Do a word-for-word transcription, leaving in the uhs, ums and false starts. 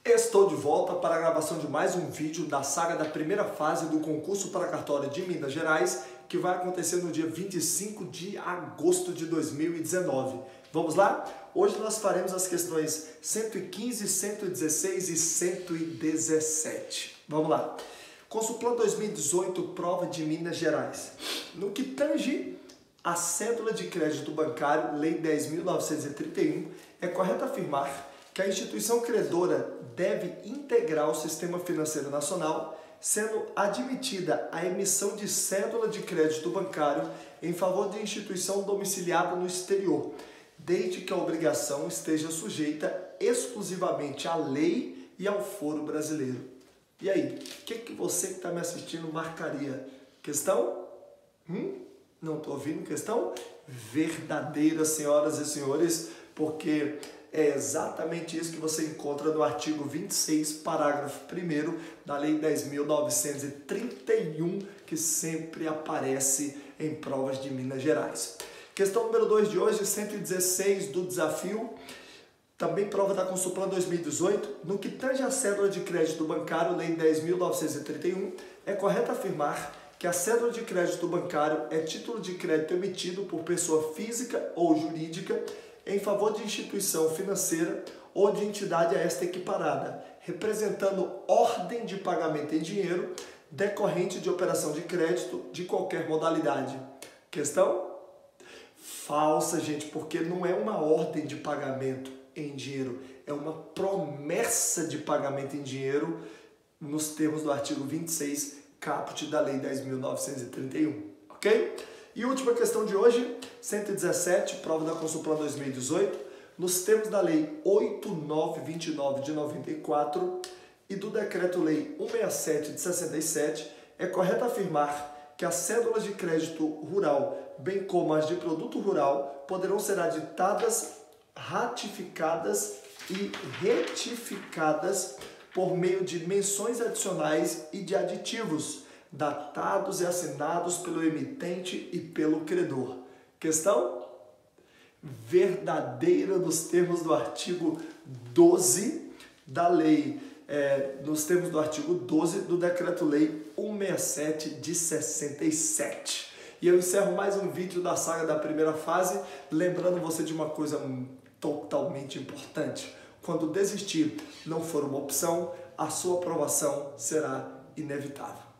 Estou de volta para a gravação de mais um vídeo da saga da primeira fase do concurso para cartório de Minas Gerais, que vai acontecer no dia vinte e cinco de agosto de dois mil e dezenove. Vamos lá? Hoje nós faremos as questões cento e quinze, cento e dezesseis e cento e dezessete. Vamos lá. Consulplan dois mil e dezoito, prova de Minas Gerais. No que tange a cédula de crédito bancário, Lei dez mil novecentos e trinta e um, é correto afirmar que a instituição credora deve integrar o sistema financeiro nacional, sendo admitida a emissão de cédula de crédito bancário em favor de instituição domiciliada no exterior, desde que a obrigação esteja sujeita exclusivamente à lei e ao foro brasileiro. E aí, o que, que você que está me assistindo marcaria? Questão? Hum? Não estou ouvindo questão? Verdadeira, senhoras e senhores, porque é exatamente isso que você encontra no artigo vinte e seis, parágrafo primeiro da Lei dez mil novecentos e trinta e um, que sempre aparece em provas de Minas Gerais. Questão número dois de hoje, cento e dezesseis do desafio, também prova da Consulplan dois mil e dezoito. No que tange a cédula de crédito bancário, Lei dez mil novecentos e trinta e um, é correto afirmar que a cédula de crédito bancário é título de crédito emitido por pessoa física ou jurídica em favor de instituição financeira ou de entidade a esta equiparada, representando ordem de pagamento em dinheiro decorrente de operação de crédito de qualquer modalidade. Questão? Falsa, gente, porque não é uma ordem de pagamento em dinheiro, é uma promessa de pagamento em dinheiro nos termos do artigo vinte e seis, caput da Lei dez mil novecentos e trinta e um, ok? E última questão de hoje, cento e dezessete, prova da Consulplan dois mil e dezoito, nos termos da Lei oito mil novecentos e vinte e nove de noventa e quatro e do Decreto-Lei cento e sessenta e sete de sessenta e sete, é correto afirmar que as cédulas de crédito rural, bem como as de produto rural, poderão ser aditadas, ratificadas e retificadas por meio de menções adicionais e de aditivos, datados e assinados pelo emitente e pelo credor. Questão? Verdadeira nos termos do artigo doze da lei, é, nos termos do artigo doze do Decreto-Lei cento e sessenta e sete de sessenta e sete. E eu encerro mais um vídeo da saga da primeira fase, lembrando você de uma coisa totalmente importante. Quando desistir não for uma opção, a sua aprovação será inevitável.